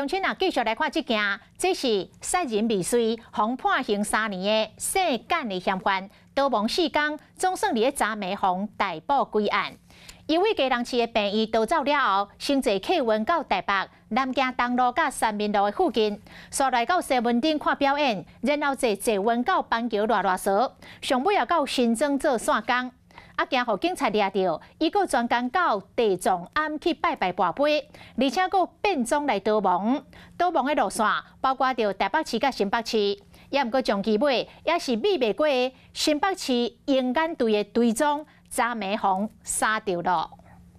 亲啊，继续来看这件，这是杀人未遂、被判刑3年的姓简的嫌犯，逃亡4天，总算伫咧昨暝防逮捕归案。因为基隆市的病院逃走了后，先坐客运到台北南京东路甲三民路的附近，煞来到西门町看表演，然后坐坐运到板桥热烧，上尾也到新庄做线工。 惊互警察抓到，伊佫专工到地藏庵去拜拜跋杯，而且佫变装来逃亡。逃亡的路线包括着台北市甲新北市，也毋过将其尾也是秘袂过的新北市营安队的队长昨暝防杀着了。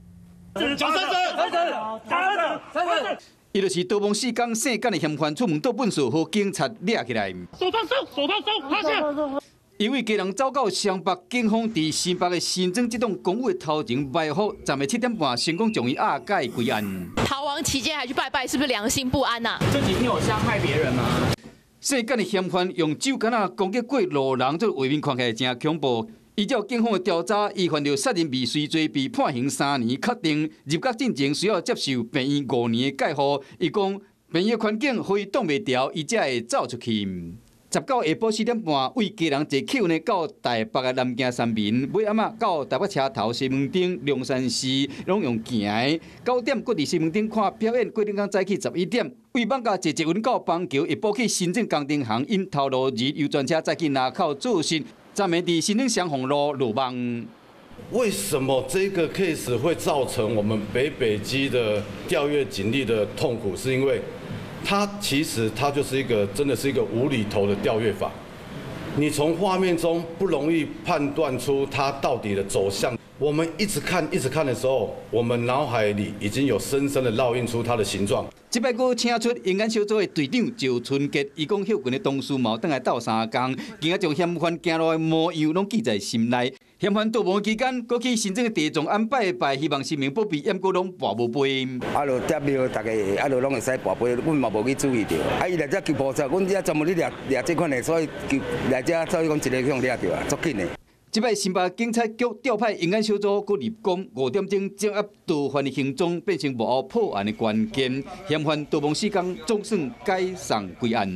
伊就是逃亡4天姓简的嫌犯，出门到本所，互警察抓起来。 手套收，趴下。 因为家人走到湘北，警方伫新北的新庄这栋公寓的头前埋伏，昨暝7点半成功将伊押解归案。 逃亡期间还去拜拜，是不是良心不安呐？ 这几天有伤害别人吗？ 姓简的嫌犯用酒干啊攻击过路人，这画面看起来真恐怖。依照警方的调查，伊犯了杀人未遂罪，被判刑3年，确定入监进前需要接受病院5年的戒护。伊讲病院的环境互伊挡袂牢，伊才会走出去。 19下晡4点半，为家人坐客运到台北的南京三民，尾暗仔到台北车头西门町、龙山寺，拢用行的。9点，搁伫西门町看表演，过顶天早起11点，为放假坐捷运到板桥，一步去新郑工程行，因头路日游专车再去拿口做事，昨暝伫新郑祥宏路落网。 为什么这个 case 会造成我们北基的调阅警力的痛苦？是因为 其实就是真的是一个无厘头的调阅法，你从画面中不容易判断出它到底的走向。我们一直看的时候，我们脑海里已经有深深的烙印出它的形状。 这摆佫请出营安小组的队长赵春杰，伊讲休群的同事毛等来斗3天，今仔将嫌犯行路的模样拢记在心内。嫌犯逃亡期间，佫去新庄的地藏庵拜拜，希望市民保庇，毋过拢跋无杯。 就点庙，大家拢会使跋杯，阮嘛无去注意到。伊来遮求菩萨，阮遮专门咧掠这款的，所以来遮所以讲一个向掠着啊，足紧的。 这摆新北警察局调派营安小组，佫立功5点钟掌握逃犯的行踪，变成幕后破案的关键。嫌犯逃亡4天，总算解散归案。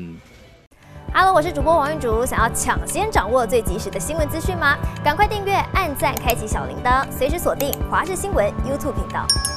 Hello， 我是主播王韵竹。想要抢先掌握最及时的新闻资讯吗？赶快订阅、按赞、开启小铃铛，随时锁定华视新闻 YouTube 频道。